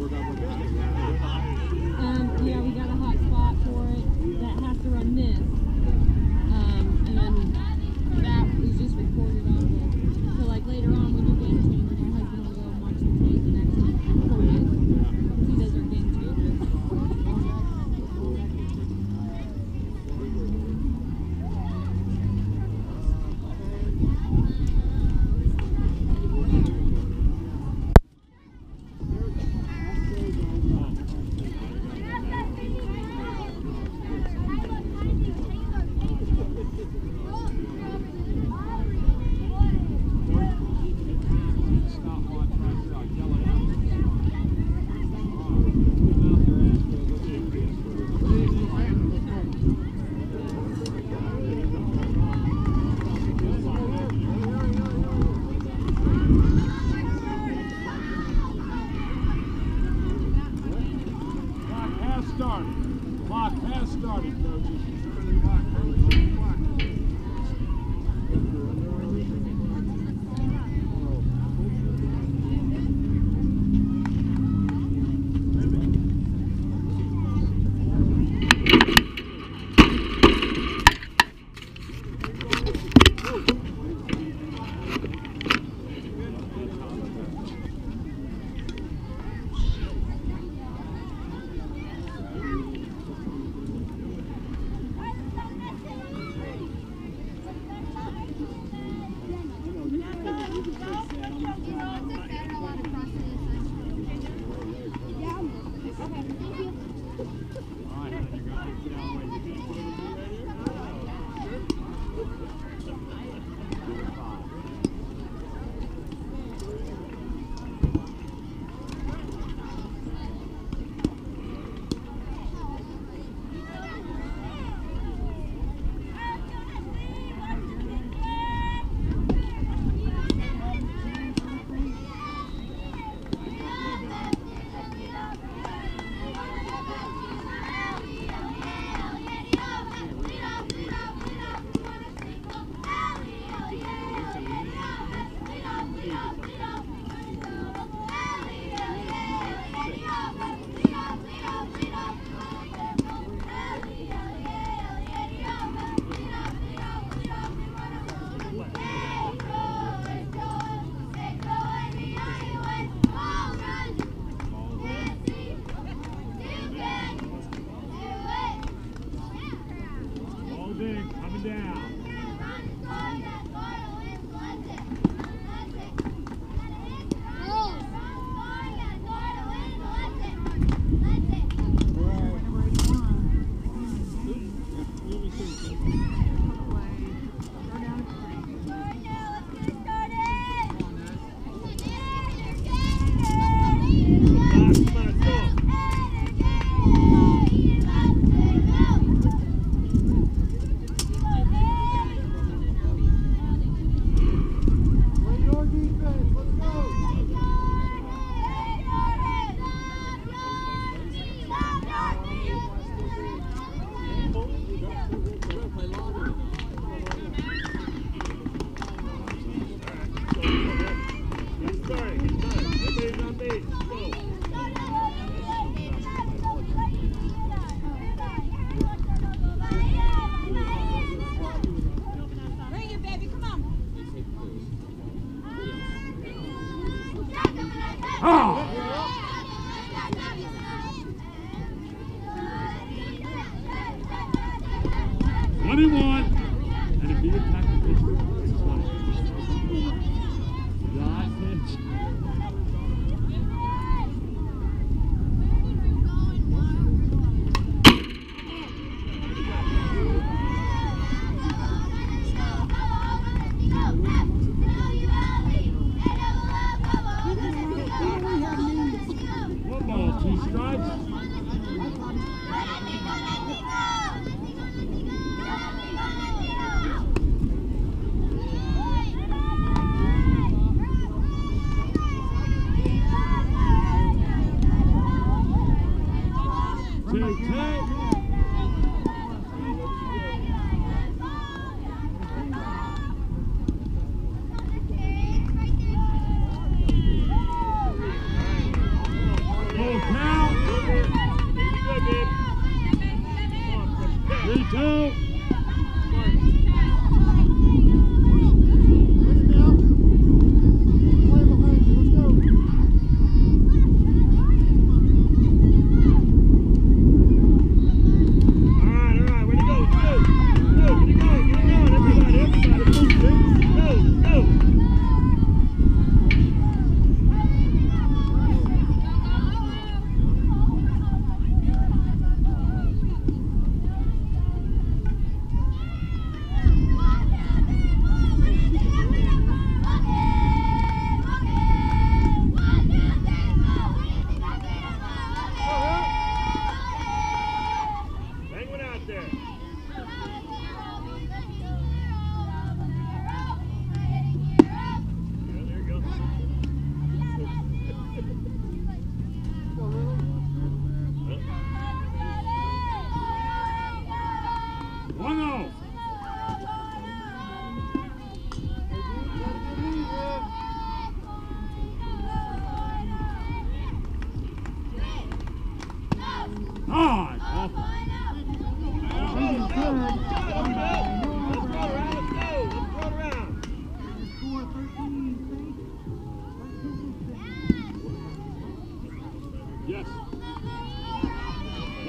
Yeah, we got a hot spot for it that has to run this. And then that is just recorded on the. So like later on when you game changer, my husband will go and watch the tape and actually record it. He does our game changer. Clock has started, coaches. Coming down. Oh! 21. And if you attack the pitch, it's 20. Dot pitch.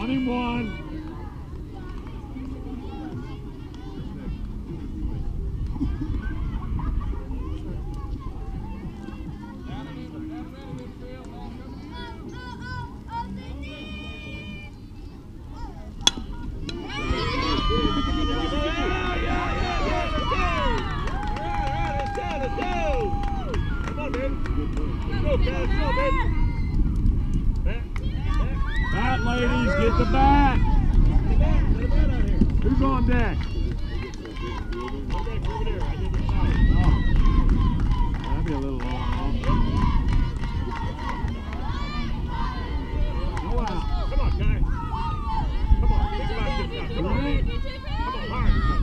1-1. Bat, ladies, get the bat. Who's on deck? That'd be a little long. Go out. Come on, guy. Come on, think about this now. Come on, man. Come on, hard.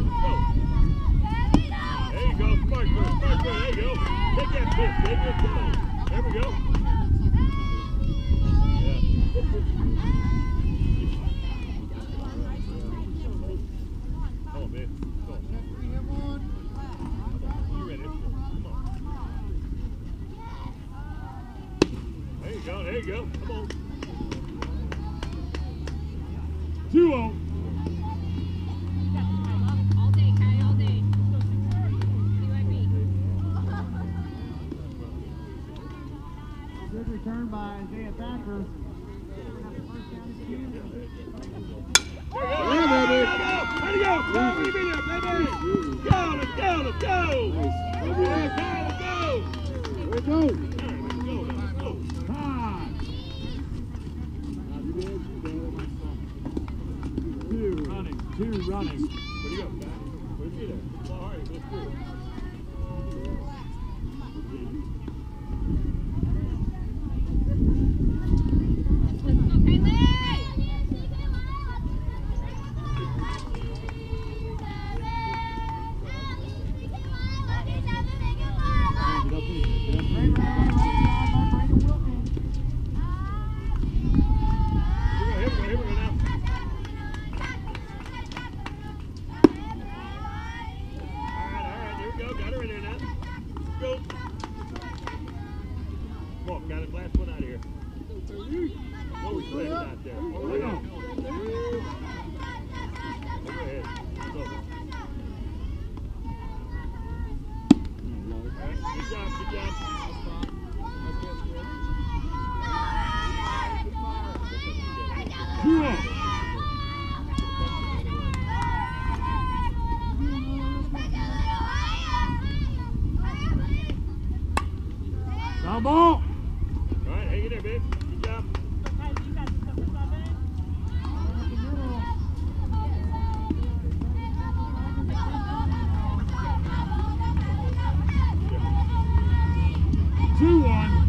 Go. There you go. Smart bird. There you go. Take that pitch, baby. Come on. There we go. Come on, man. Go. You ready? Come on. There you go. There you go. Come on. 2-0. All day, Kai, all day. Good return by Isaiah Thacker. Yeah, baby. Ready to go. Come on, leave it there, baby. Go, let's go, let's go. Let's go. Let's go. Let's go. Time. 2 running. Where do you go, guy? Where's he there? Well, all right, let's do it. Ball. All right, hang in there, babe. Good job. Two one.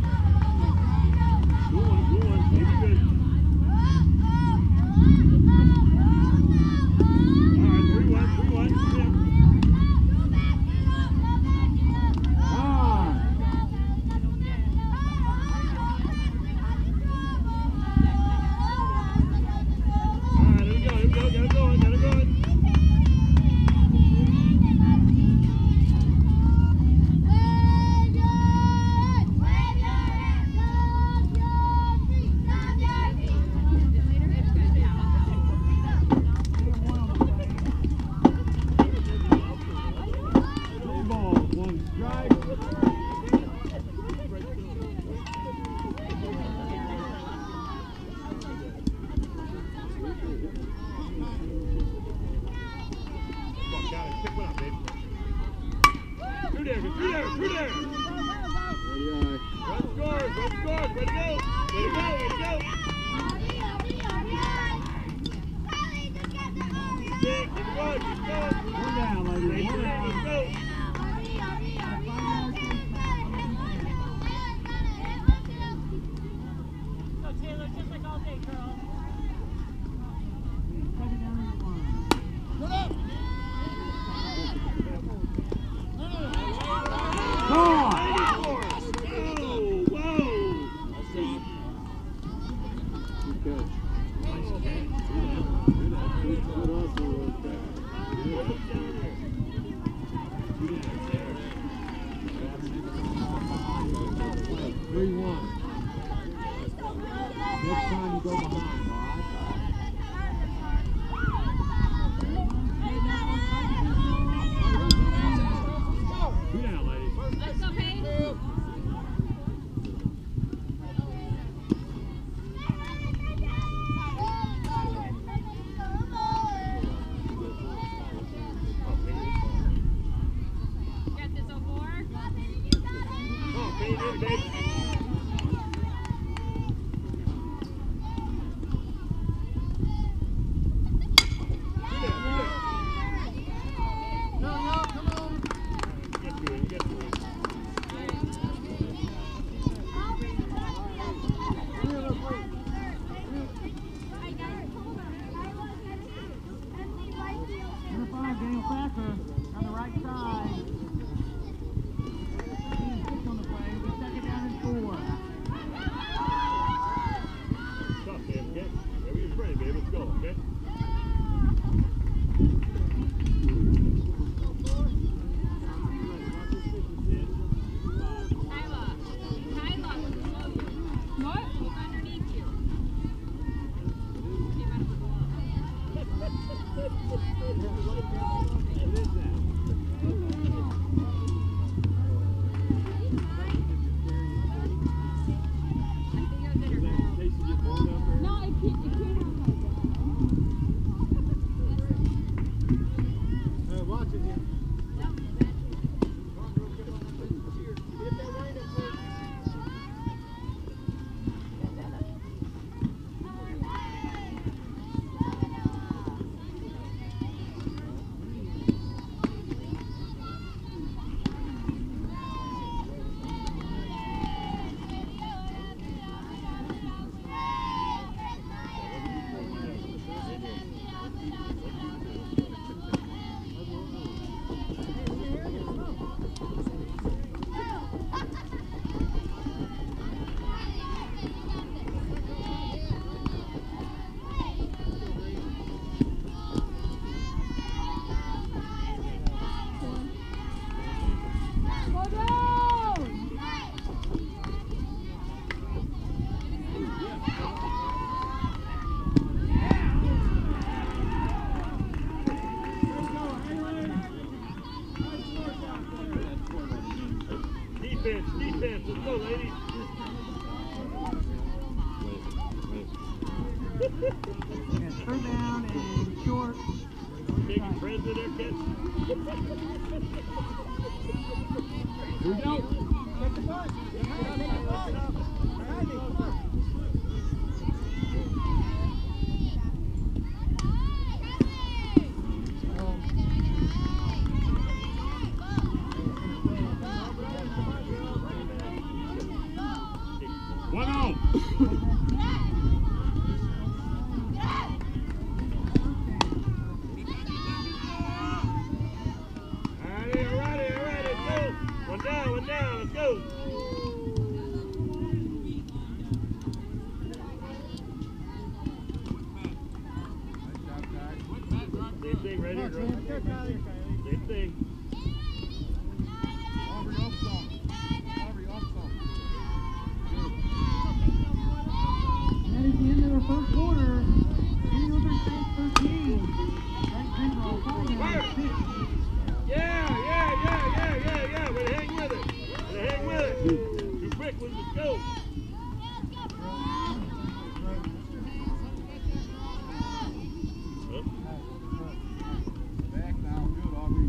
defense. Let's go, ladies. And third down and short. Taking friends in there, kids. Here we go. One out. One down, let's go. Same thing right here, bro. Same thing. That is the end of the first quarter. Indian State 13. Yeah. We're hang with it. Too quick, let's go. Back now, good, Aubrey.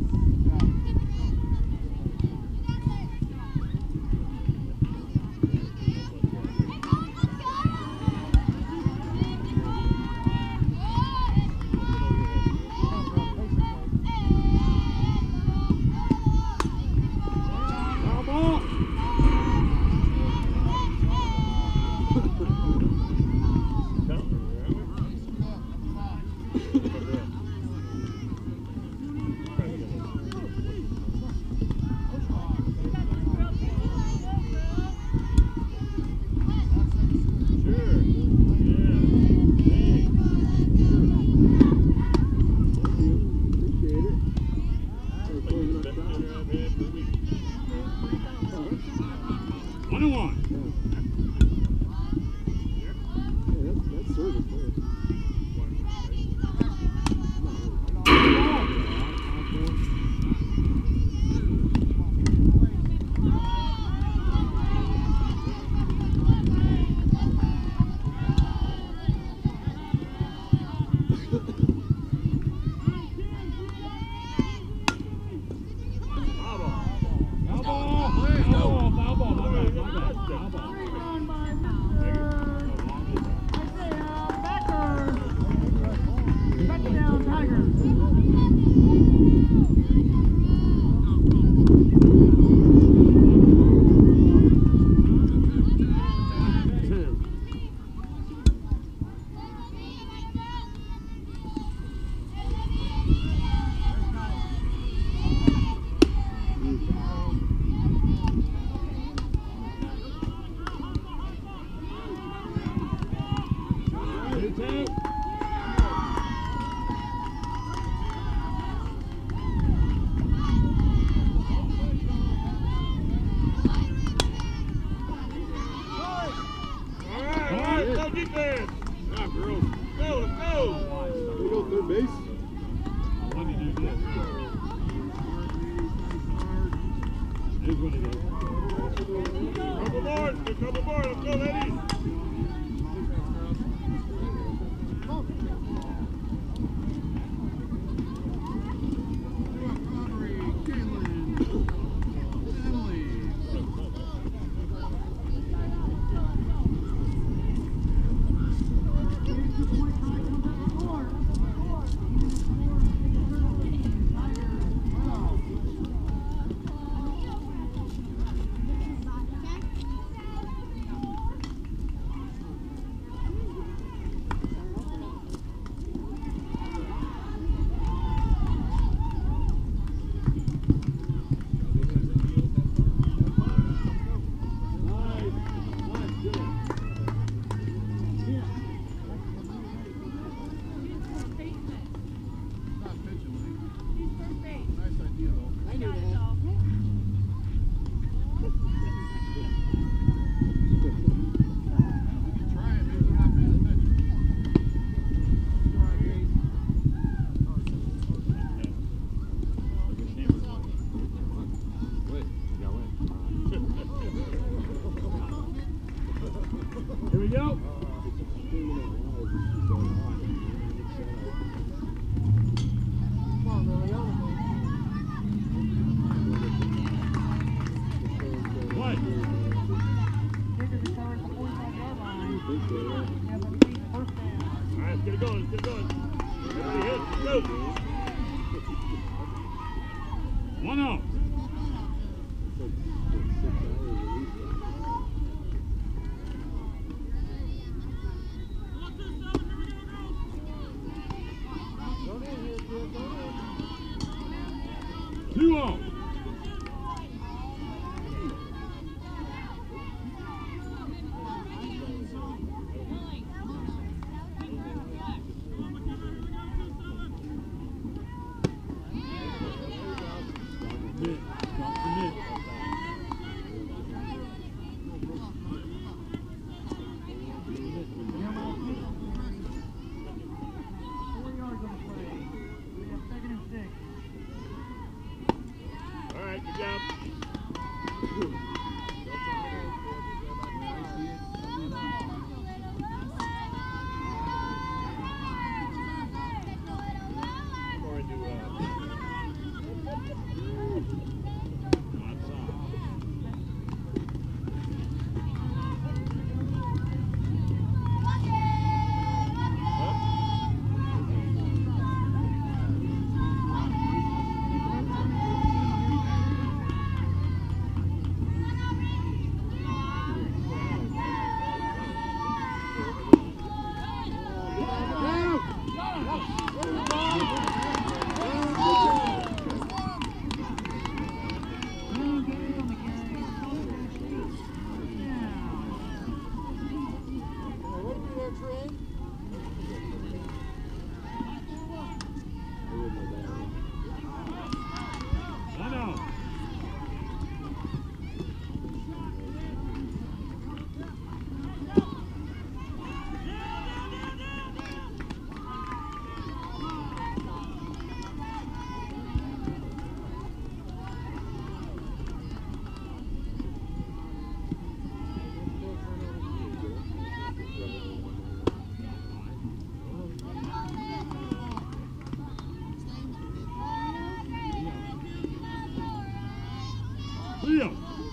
3-0.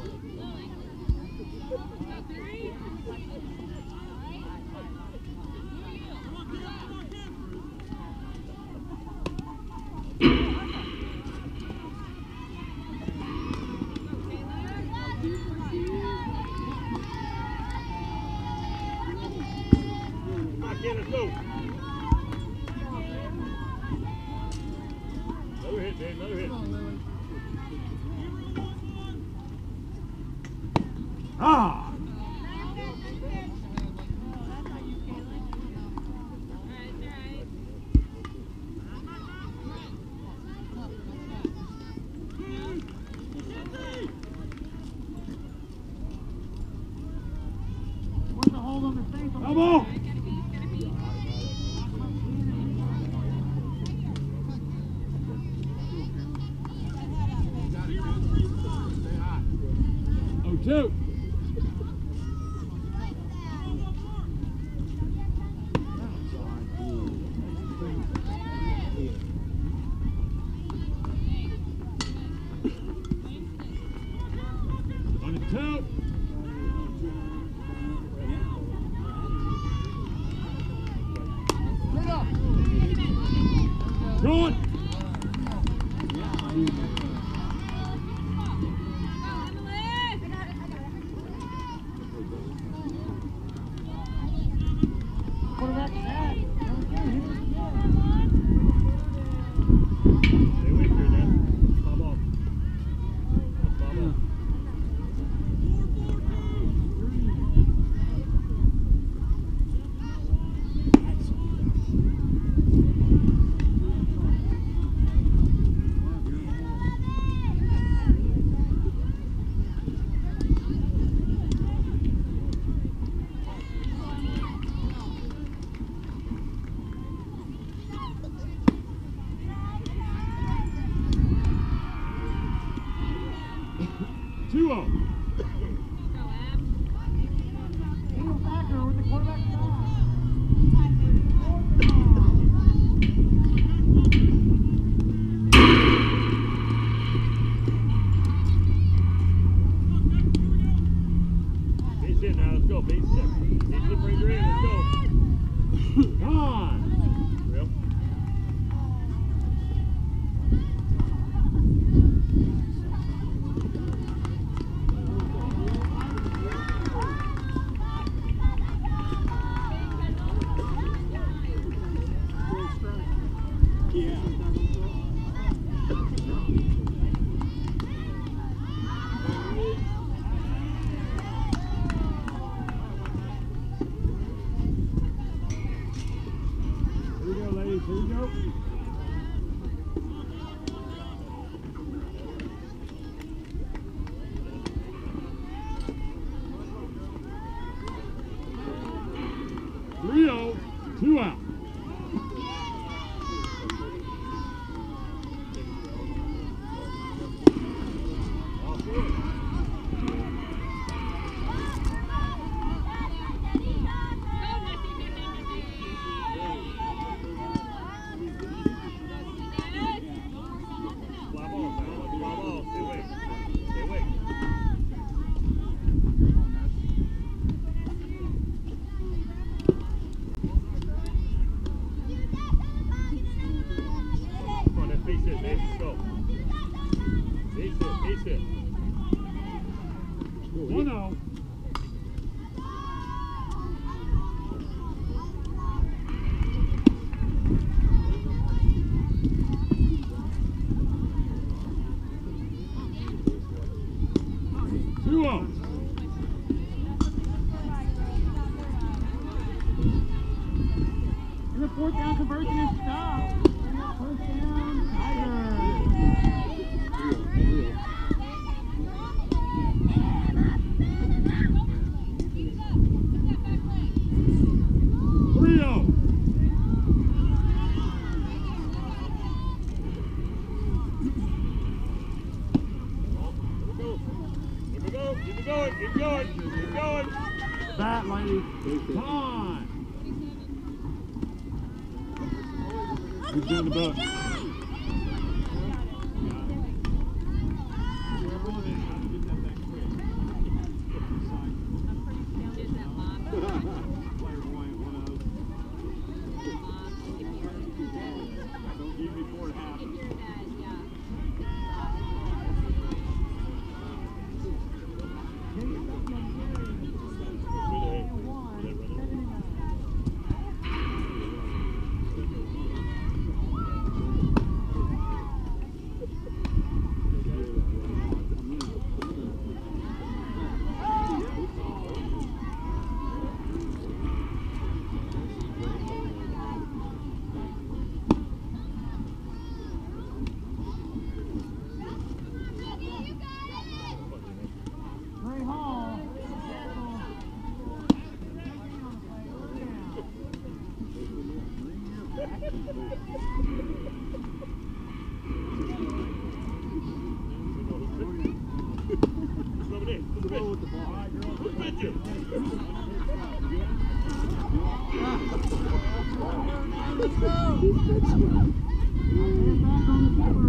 Let's go. Another hit, Dave. Another hit. Ah! What's the hold on the face? Elbow! Oh, 2. On the 2. Good. Quarterback sack. Stay away from here, Dan. Bob off. Bob off. Daniel Thacker with the quarterback sack. Base hit now. Let's go. Base hit. Base hit, Ranger in. Let's go. Come on. Real. Here we go, ladies. Here we go. Rio, 2 out. Fly ball, man. Fly ball. Stay away. Stay away. Come on, that's base hit, babe. Let's go. Base hit, base hit. 1-0. And the fourth down conversion is stopped. First down, Tigers. Rio. Keep it going, keep it going, keep it going, keep it going. Bat lady. Time. Who's doing the book? it. Who's with you? Who's with you? Let's go. Back on the keeper.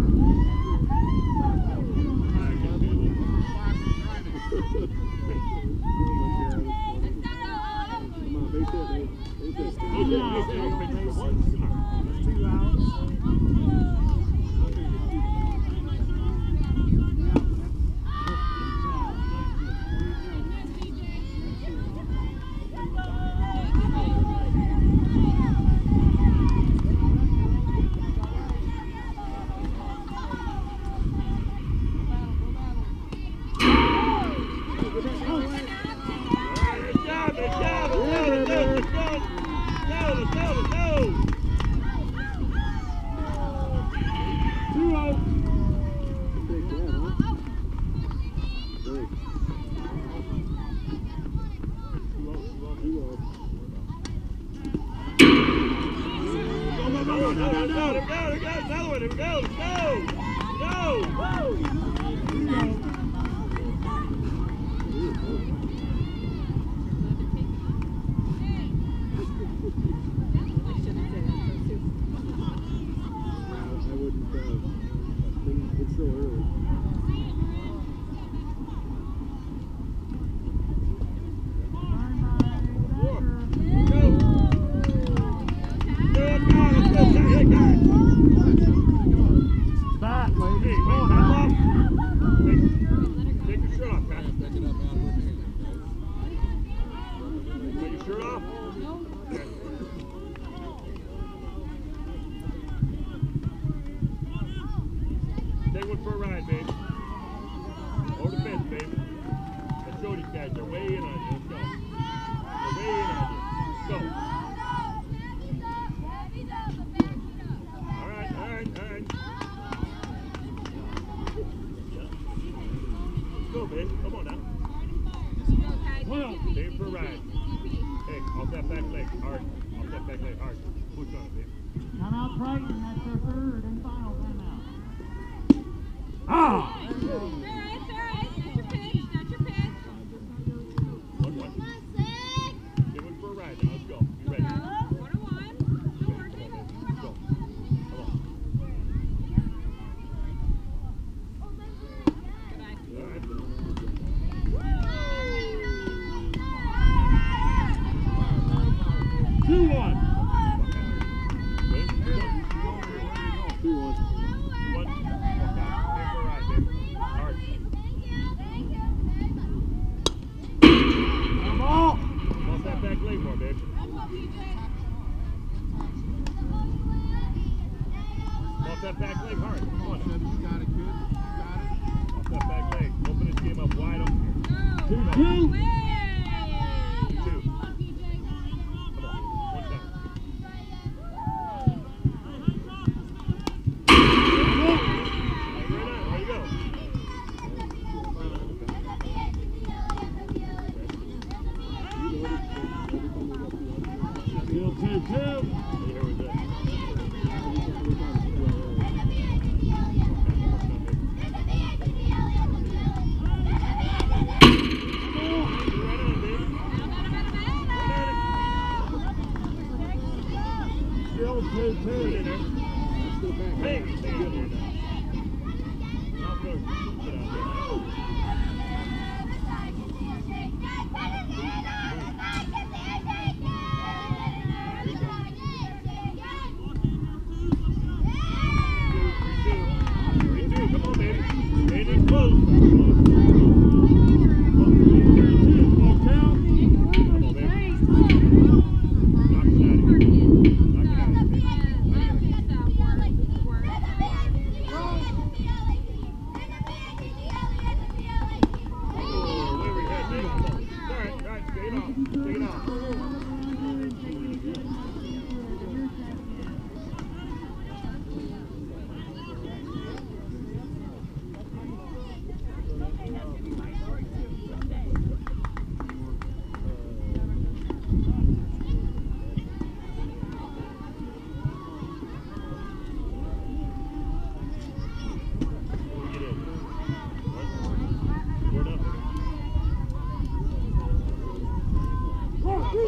Timeout, Triton. That's their third and final timeout. Ah! That back leg hard. Come on. You got it, kid. You got it. Off that back leg. Open this game up wide open. 2-2. 2-2. Come on. One time. There you go. Still 2-2. Here we go.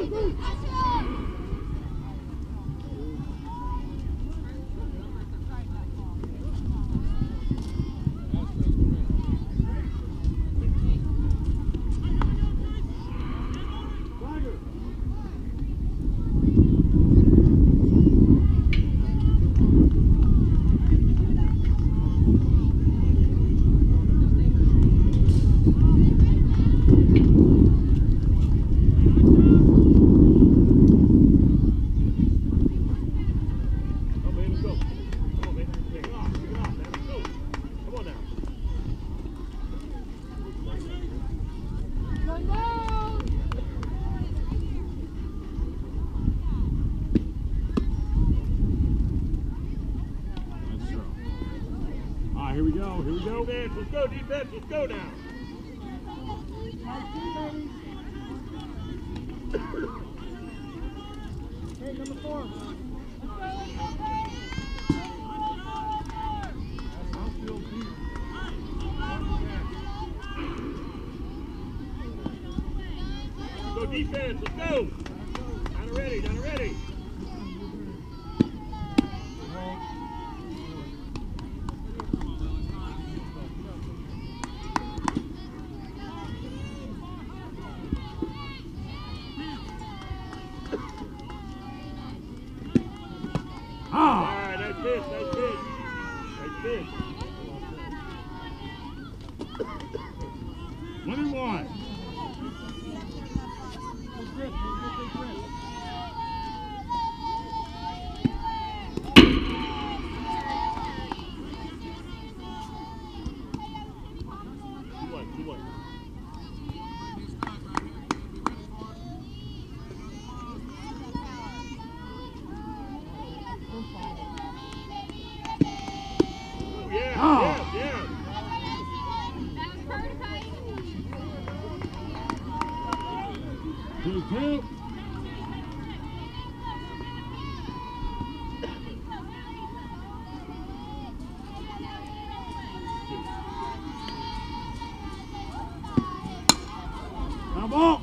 Here we go, here we go. Defense, let's go, defense, let's go now. Hey, number 4. Go defense, let's go. Down ready, down ready. Alright, that's it, that's it. That's it. 1-1. Two. Now ball.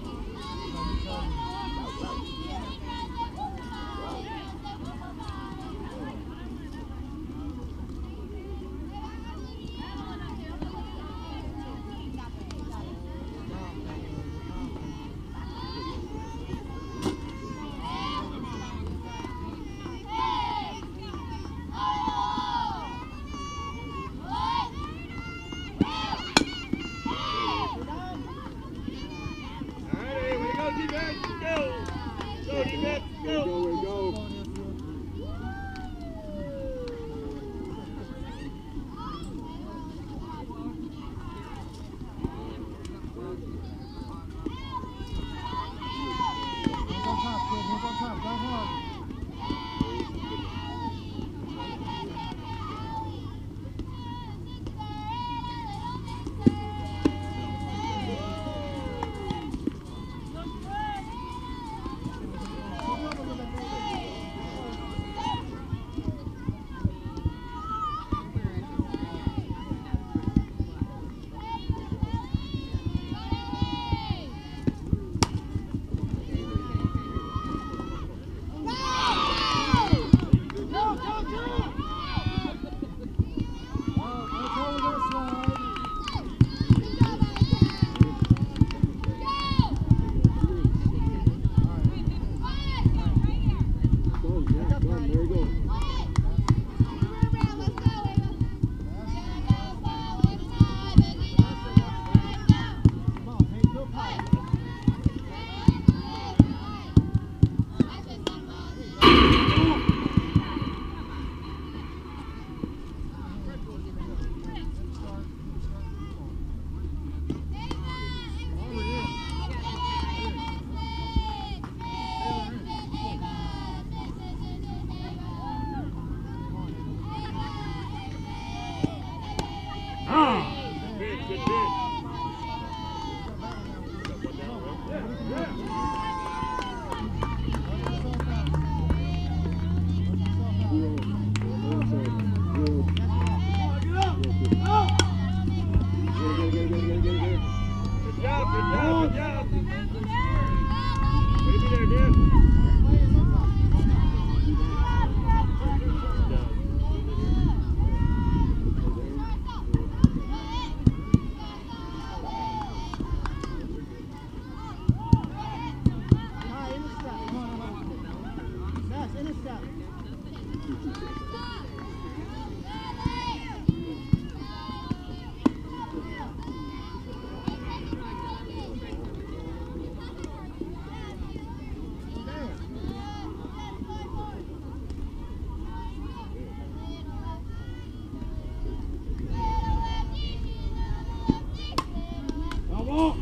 ball.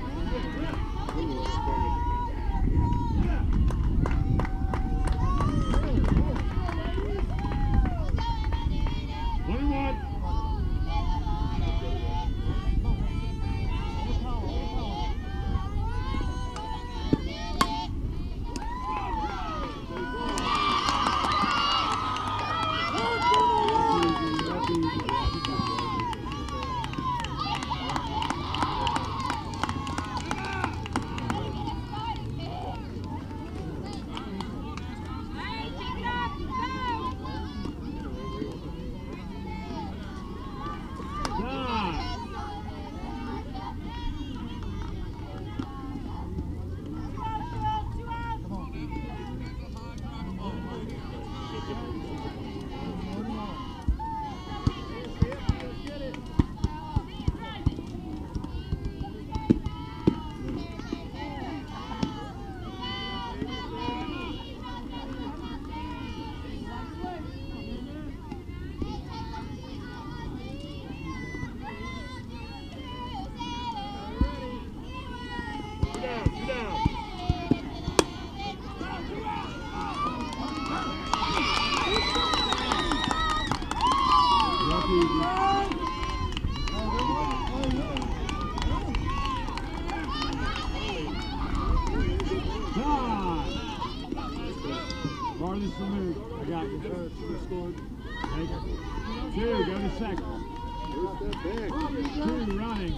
Farthest removed. I got you. Scored. Take it. 2, go to second. Where's that back? 2 running.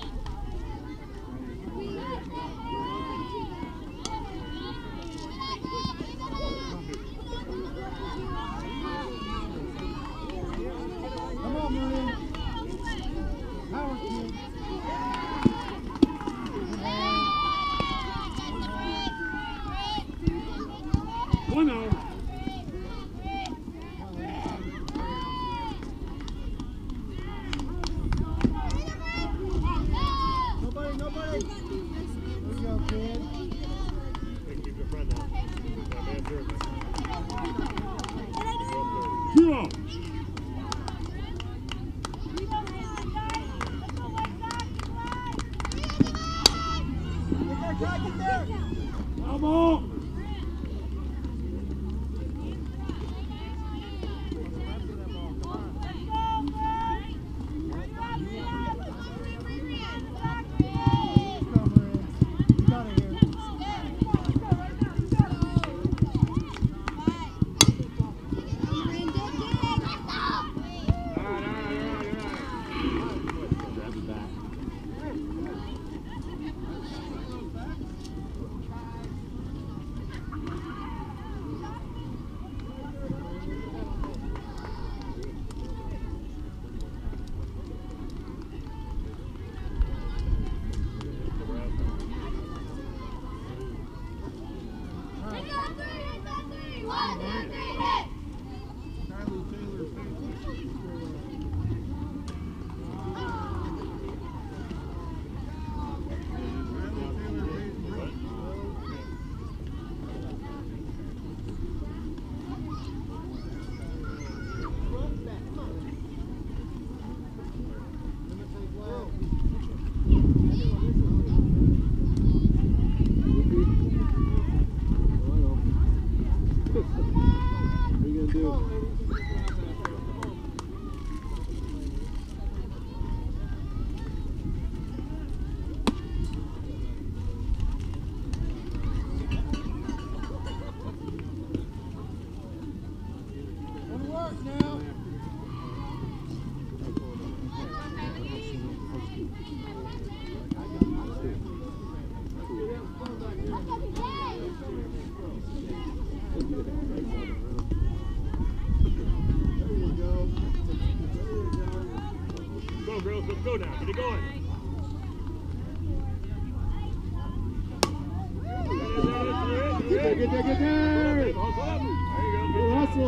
Come on, Marie. Power team. 1-0. Nobody. There you go, kid. Keep your friend out. That man's hurt. 2-0. Get there. Come on. Let's go now. Get it going. Get there. There you go. Good hustle.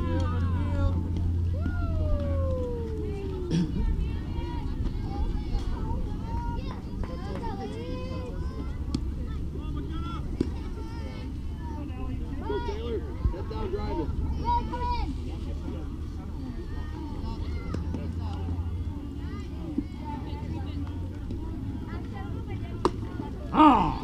Go, Taylor. Head down, driving. Ah!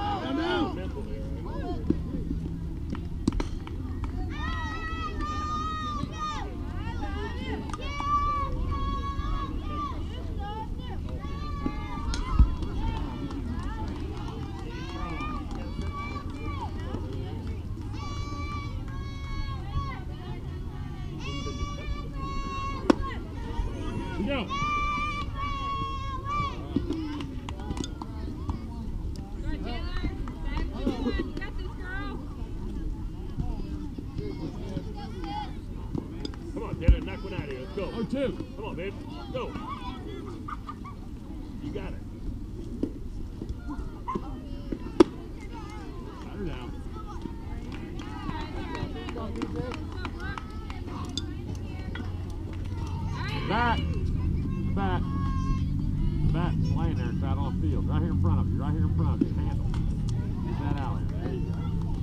Go. Come on, Taylor, knock one out of here. Let's go. 0-2. Come on, babe. Go. You got it. Got her down. Back. Back. Back. It's laying there. It's out on the field. Right here in front of you. Right here in front of you. Handle. Get that out there. There you go.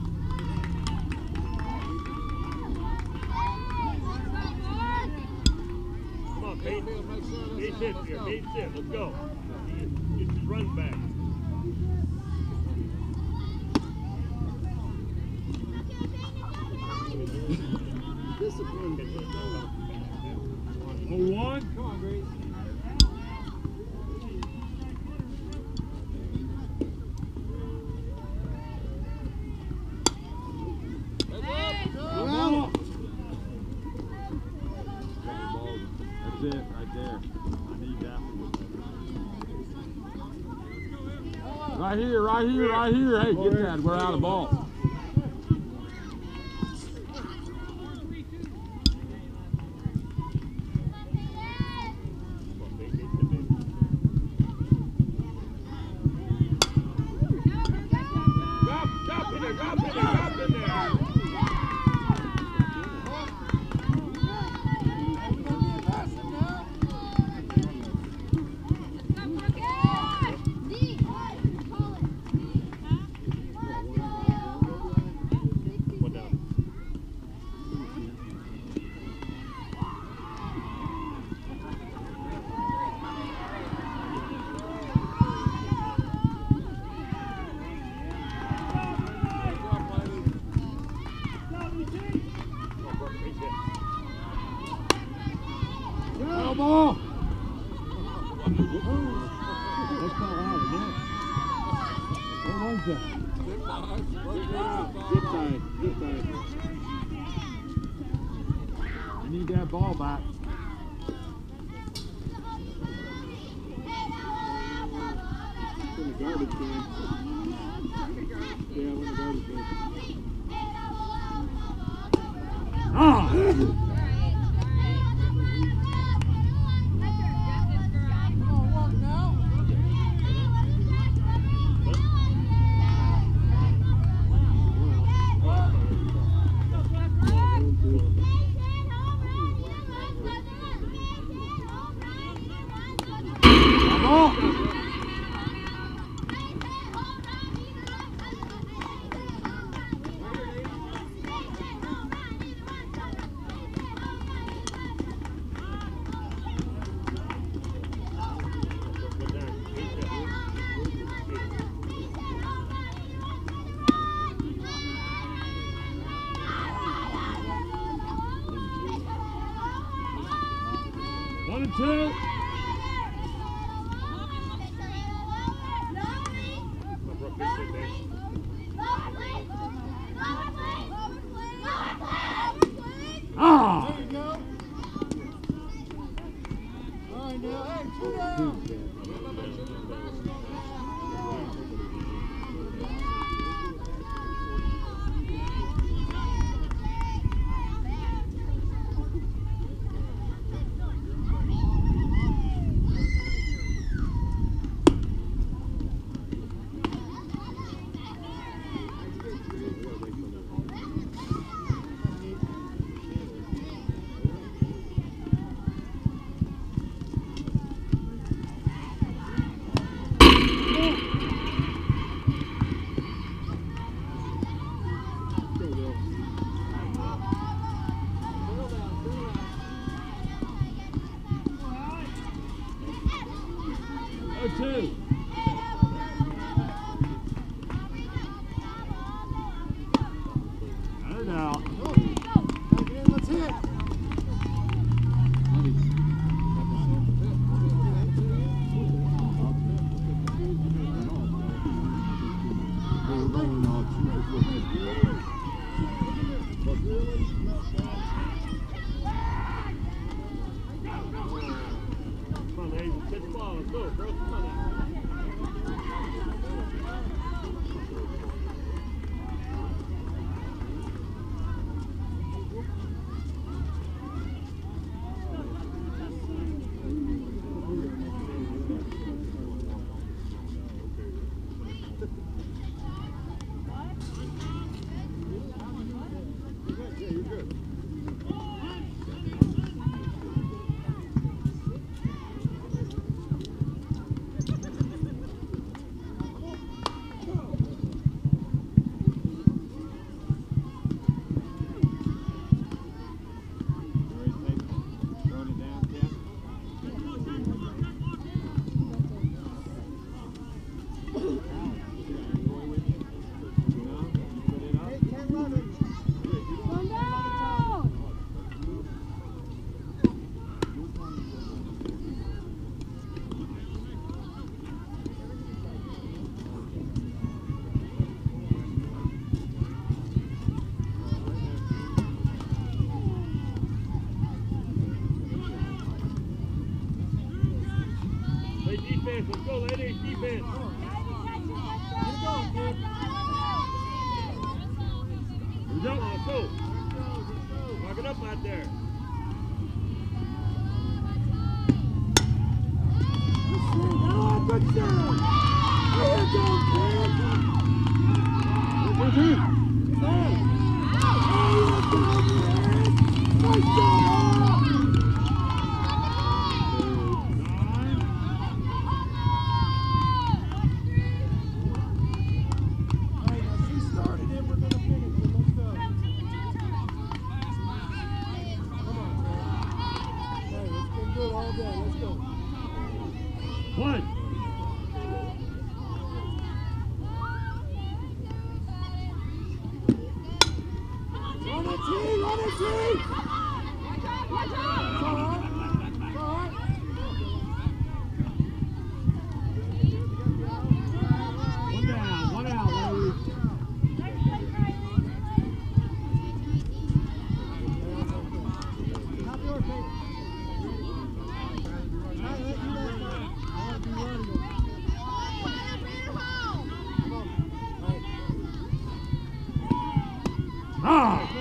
Come on, base hit here. Base hit. Let's go. Get his run back. Discipline. 0-1. Come on, Grace. Ball. That's it right there. I need that. Right here, right here, right here. Hey, get that. We're out of ball. Ball. Let's call out again. What was that? Get tight. Get tight. You need that ball back. It's in the garbage can. Yeah, I'm in the garbage can. Ah! One and two. Ah! There you go. All right, now, hey, shoot out. Come on, ladies. Catch the ball. Let's go, bro. Come on now. Let's go, ladies. Defense. We don't want to go. Lock it up out there. One. One out, ladies. Ah!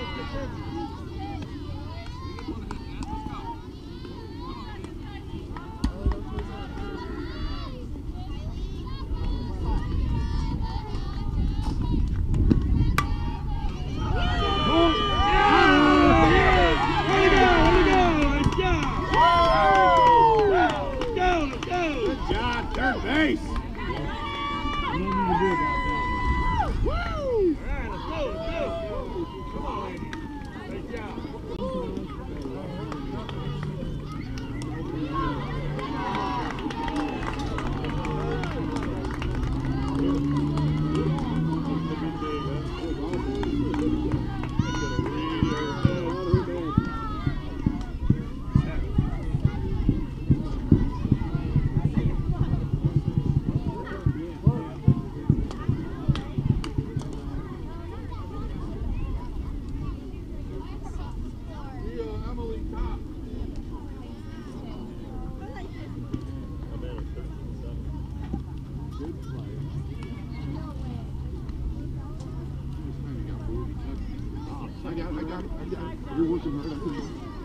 You're working hard. I couldn't.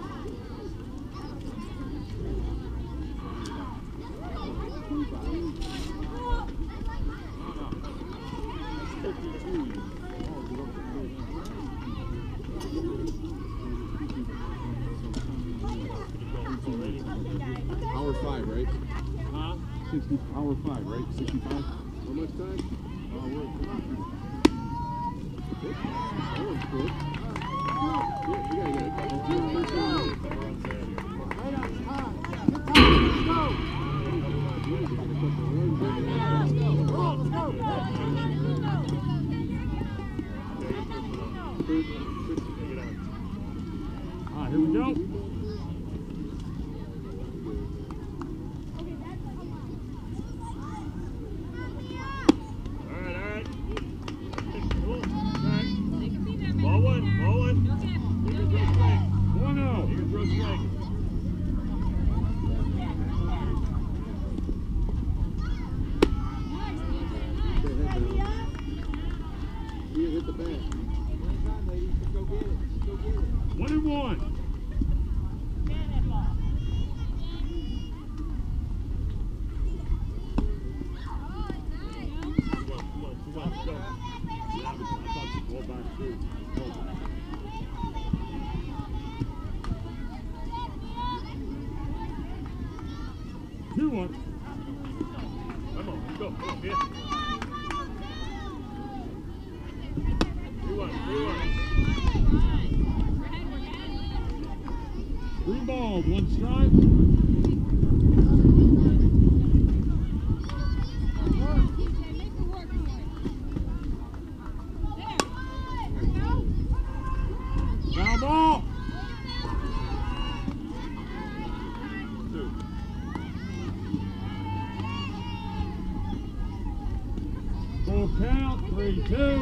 Hour 5, right? Huh? 60, hour 5, right? 65? How much time? That was good. Yeah, you gotta get a couple of minutes. Right on time. Good time. Let's go. Here we go. All right. go. I thought you pulled back too. 2-1. Come on, let's go. Come on, kid. 3-1. 3 balls, 1 strike. Foul ball. 2. Full count, 3-2.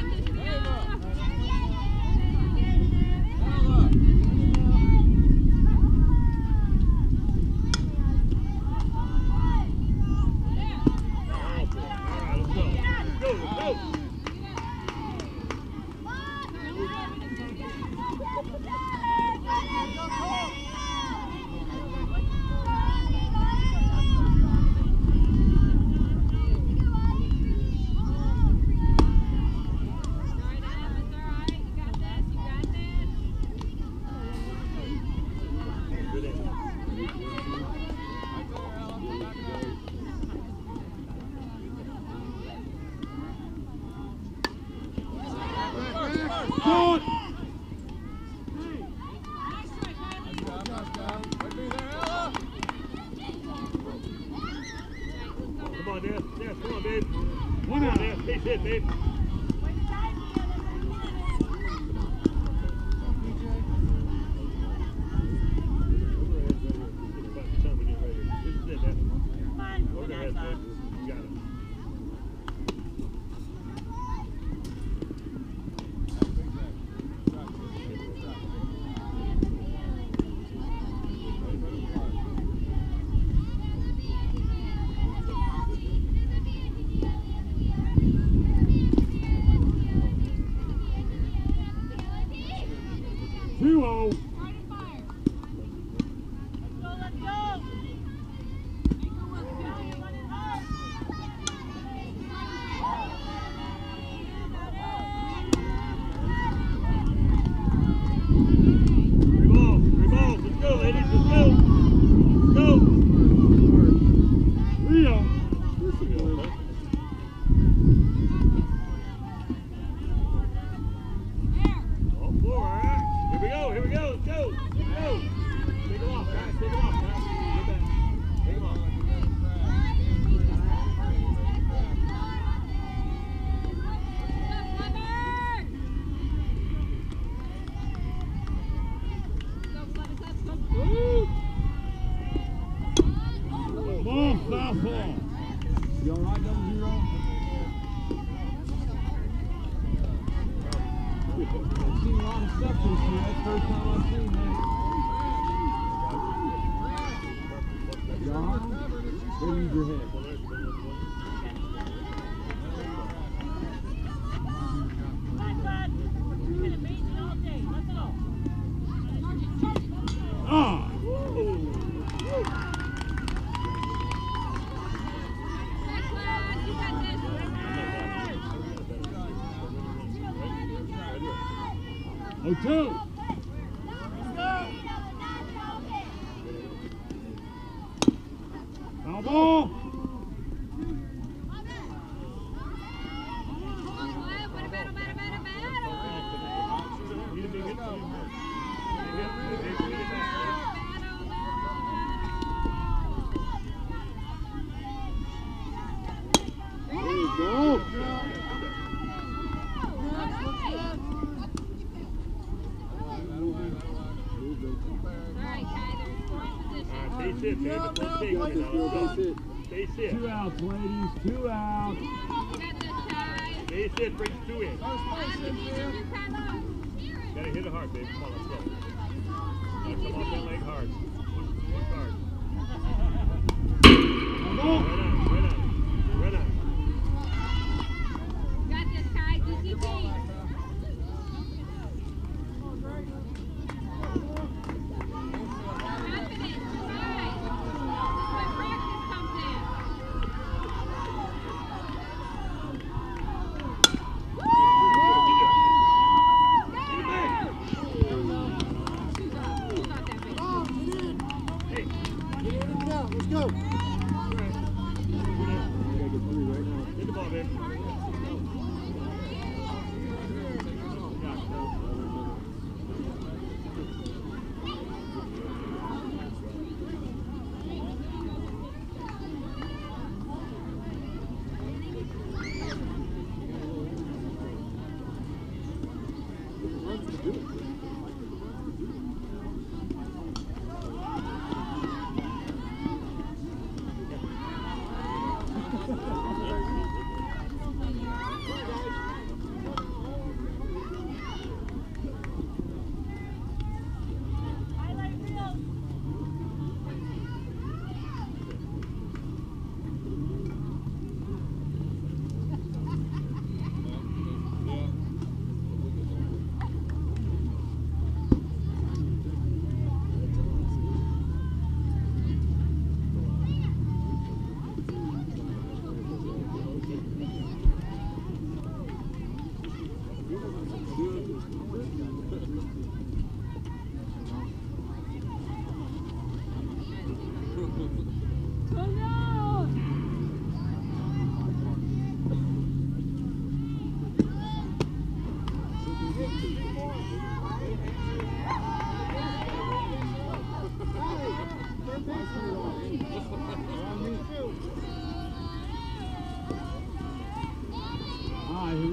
Good. Come on, Ness. Ness, come on, babe. 1 out. Ness, base hit, babe. Overhead, babe. You got it. Two. Foul ball. Base hit. 2 outs, ladies. 2 outs. Base hit brings 2 in. Gotta hit it hard, babe. Come on, let's go. Gotta come off that leg hard. Work hard. Right on. Got this, Kai. DCT.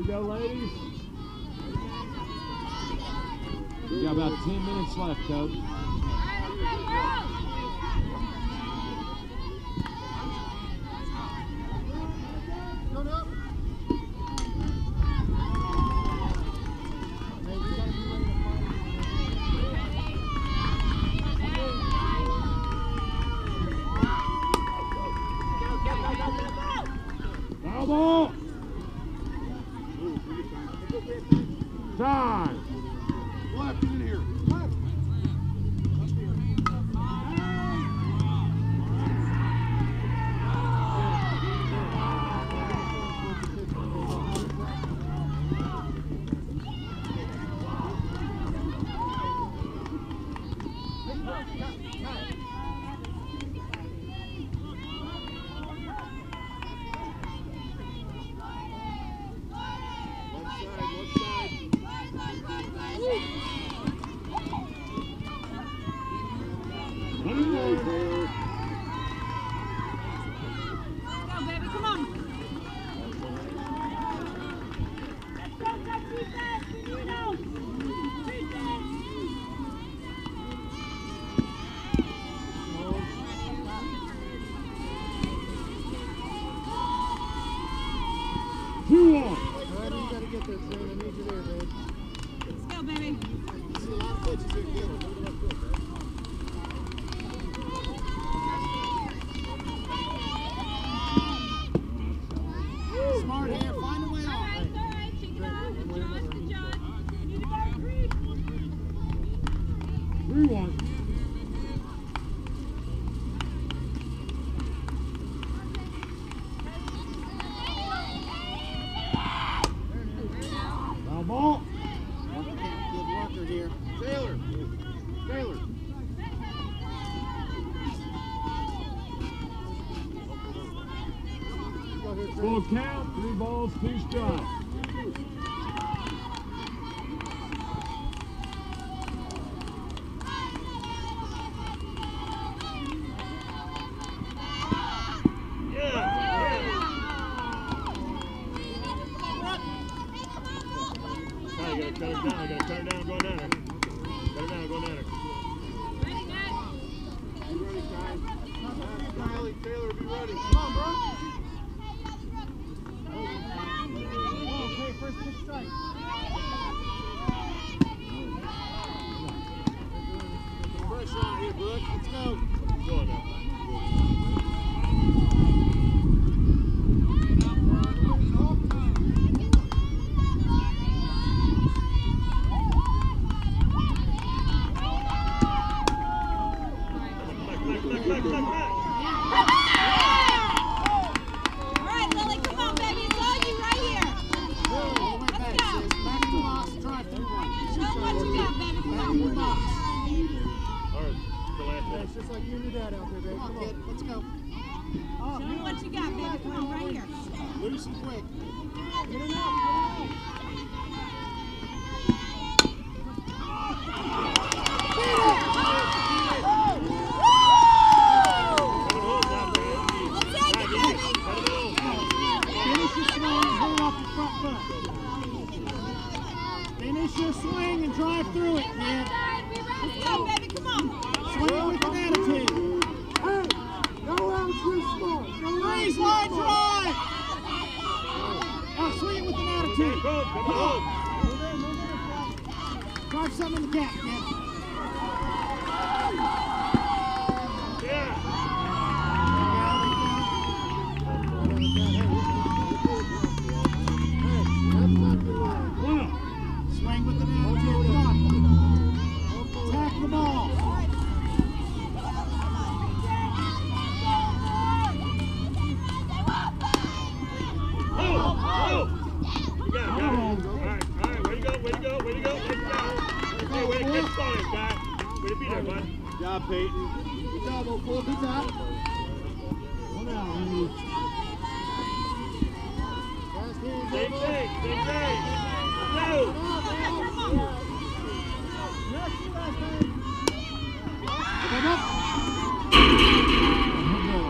we go, ladies. We got about 10 minutes left, Coach. Foul ball. Time. Left, in here. Left. Full count, 3 balls, 2 strikes.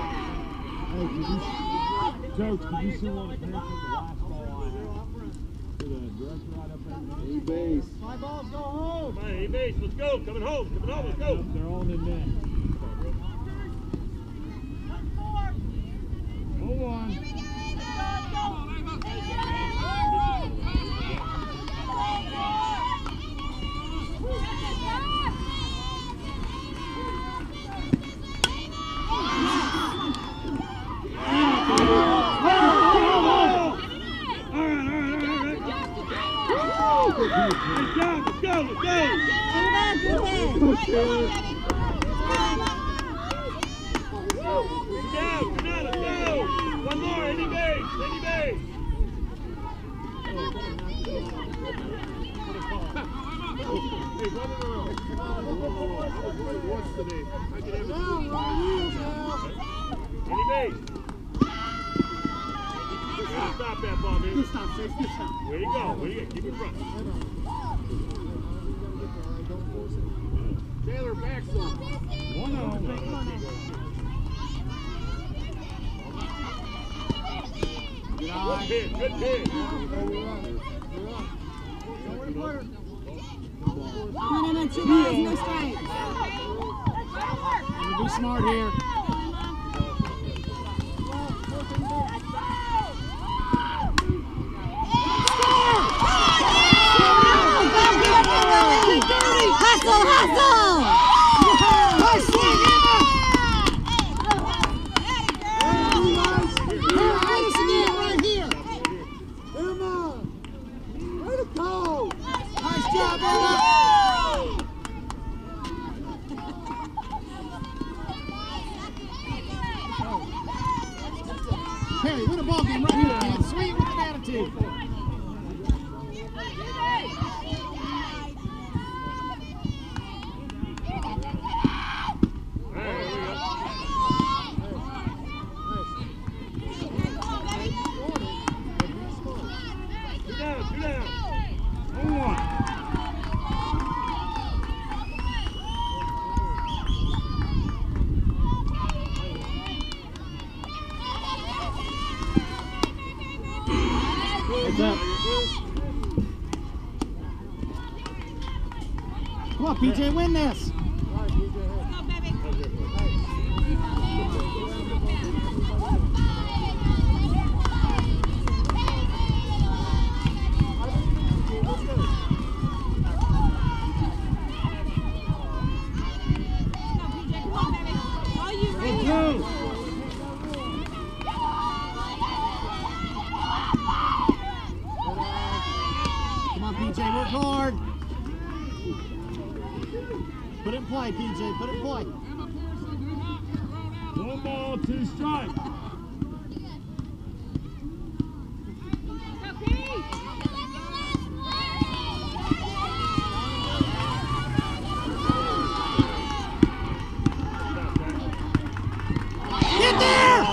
Coach, did you see one of the last ball I had? Any base. Fly balls, go home. Come on, any base. Let's go. Coming home. Coming home. Let's go. They're all in net. Hold on. Let's go. Let's go. Let's go. Let's go. One more. Any base. Any base. Hey, run it around. Once today. I can have Any base. Stop that ball, man. Good stop, Chase. Good stop. Where you go? Where you go? Keep it front. Taylor, back some. Good pitch. Good pitch. No, 2 balls, no strikes. Be smart here. Hustle, hustle! Nice swing, Emma! Right here. Emma! Way to go! Nice job, Emma! Perry, win a ball game right here, man. Sweet with an attitude. Come on, PJ, win this. Work hard. Put it in play, PJ. Put it in play. 1 ball, 2 strikes. Get there!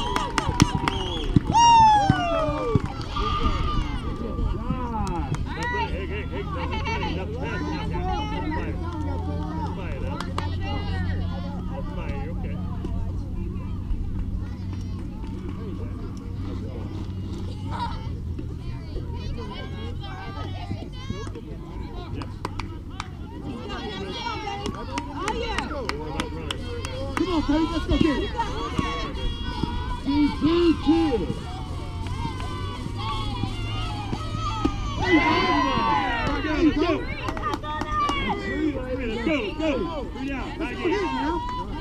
Let's go get it. Kid. Let's go. Go. 3 down. Back in. Now.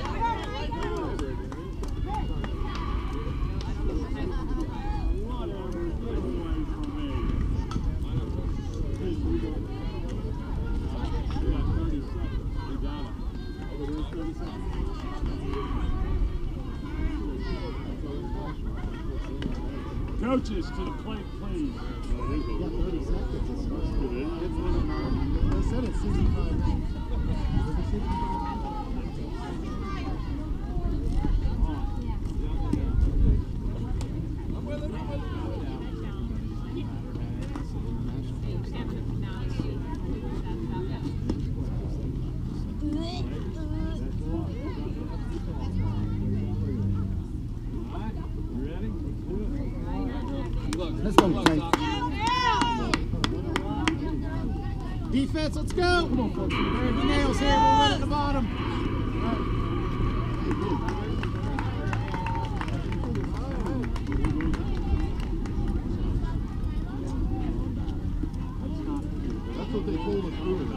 Coaches to the plate, please. Yeah, 30 seconds. They said it's 65. Let's go, Trey. defense, let's go! Come on, folks. Every nails here, we'll win at the bottom. That's what they told us earlier.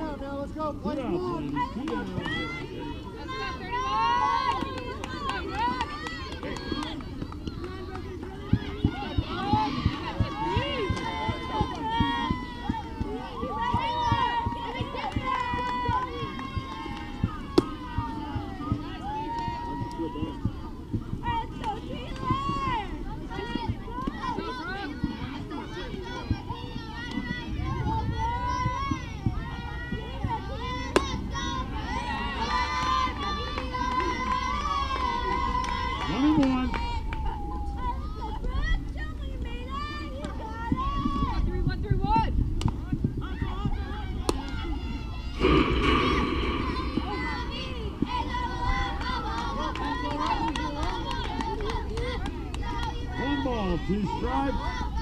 out now. Let's go. Play Two outs, one. ladies. 2 down. One ball, 2 strikes.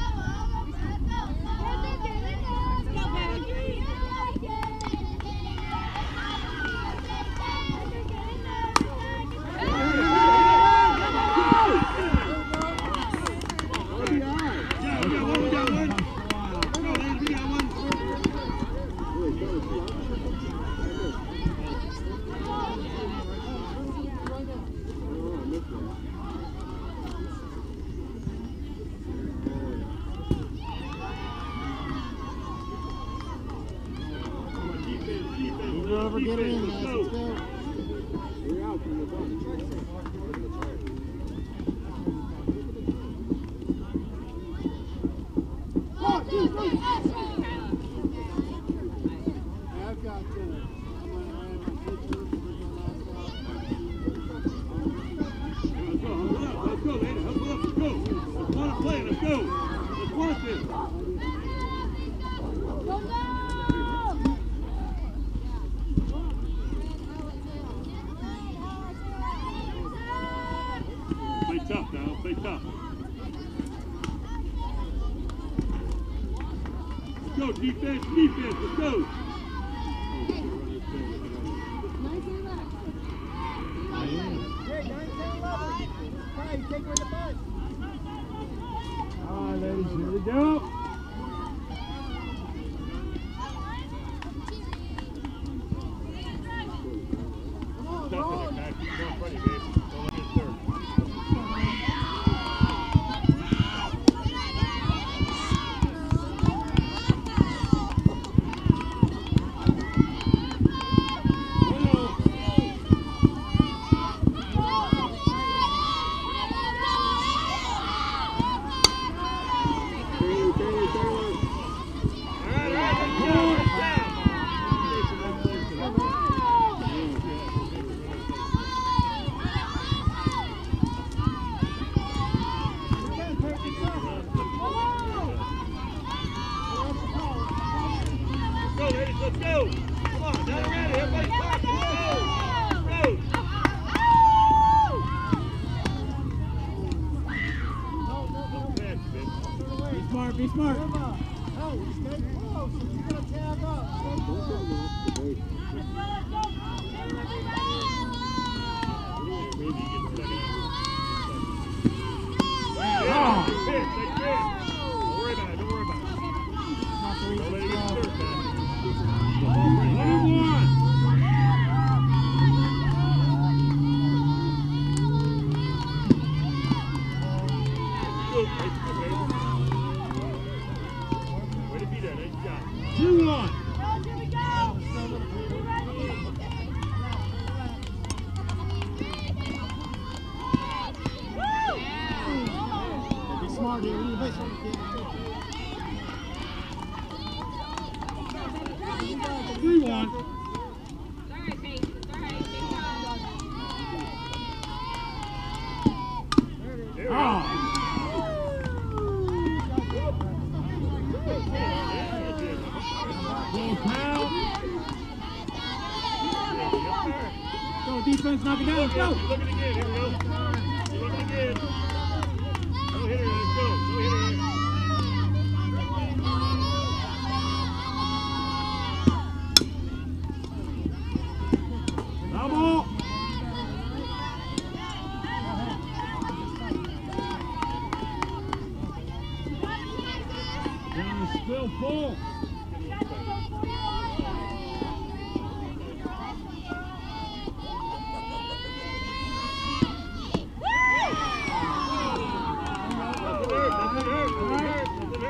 Over, get it in, guys. Let's go. We're out from the bunch. I've got to. Let's go, ladies. Let's go. Let's want to play. Let's go. Let's watch this. Play tough now. Play tough. Let's go, defense. Let's go. Hey, 9, 10, 11. Fine, take away the bunch. All right, ladies, here we go. Tough in there, guys. Keep going funny, babe. Don't let it third. Let's go! Come on, down around here, everybody talk! Let's go! Be smart, be smart. Oh, stay close. You gotta tag up. Stay close. Smart here. We need to play something. 3-1. Go, defense, knock it down. Let's go. You're looking again. Here we go. You're looking again. Go hit her. Let's go. Go hit her. Double. Down is still full.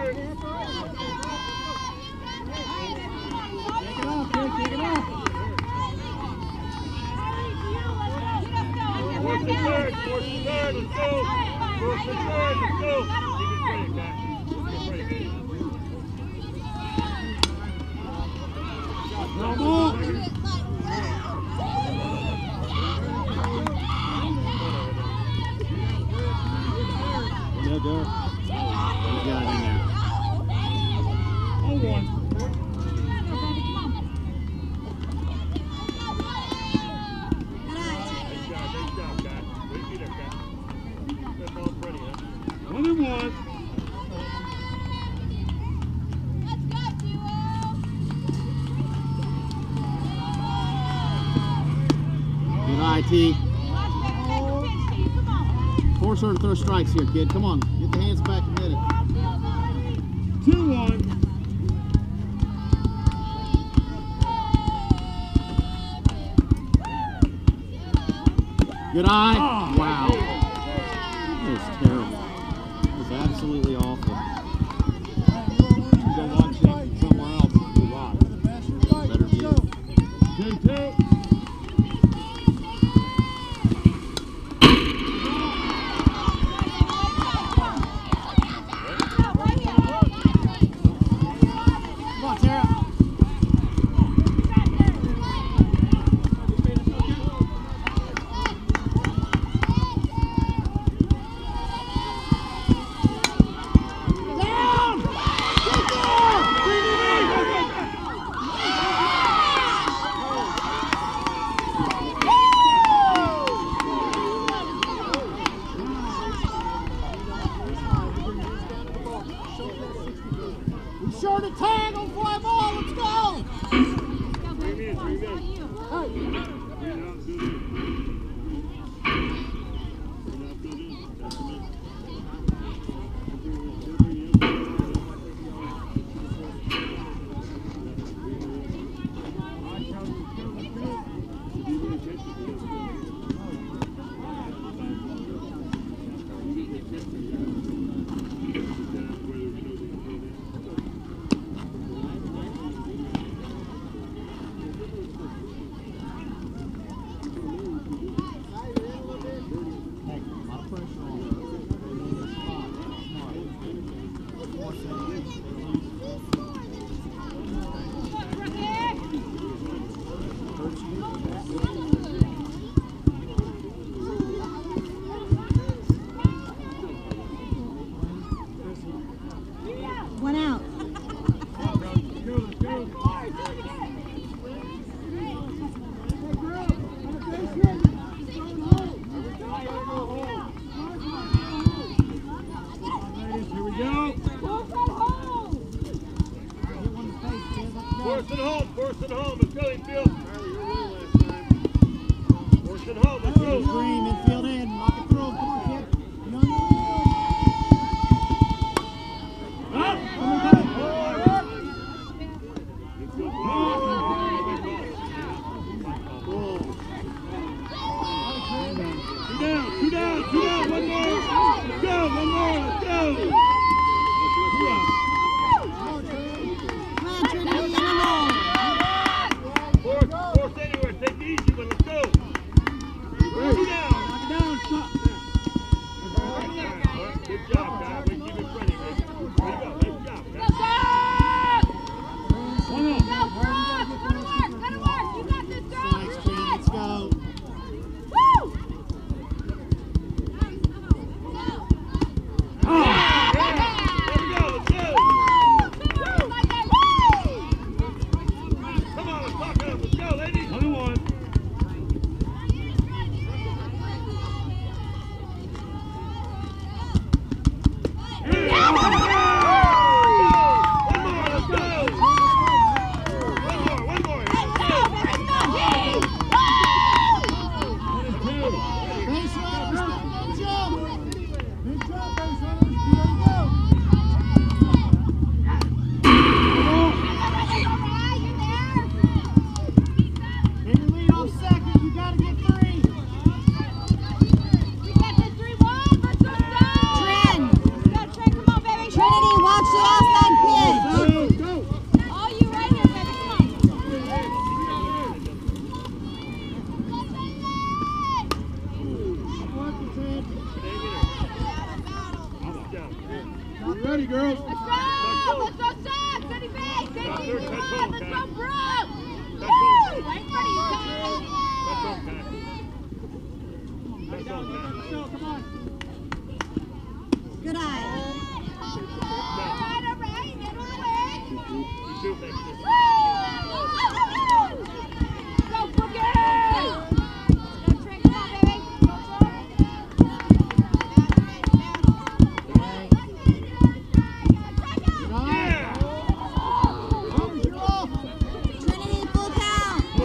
Force her to throw strikes here, kid. Come on. Get the hands back and hit it. 2-1. Good eye. Oh, wow. That was terrible. It was absolutely awful. Go watch him somewhere else and do live. Better view. 2-2. Sure to tag on fly ball. Let's go. 3 minutes. One out. Here we go. Force it home. Let's go, infield. Force it home. Let's go. Green, infield in. Knock it through. Come on, kid. Two down. One more. Let's go. Force anywhere. Take the easy one. Let's go. 2 down. Good job, guys. We keep it pretty, man. There you go. Nice job, guys. 1 up.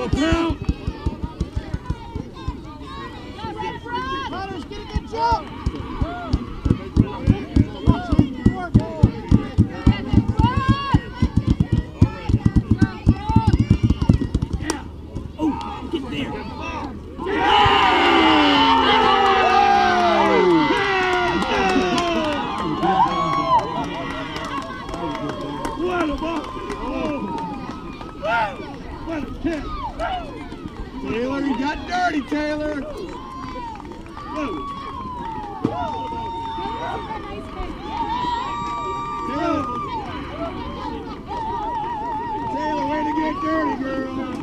Count. Riders, get a good jump. What a ball. What a catch. Taylor, you got dirty, Taylor. Whoa. Taylor, way to get dirty, girl.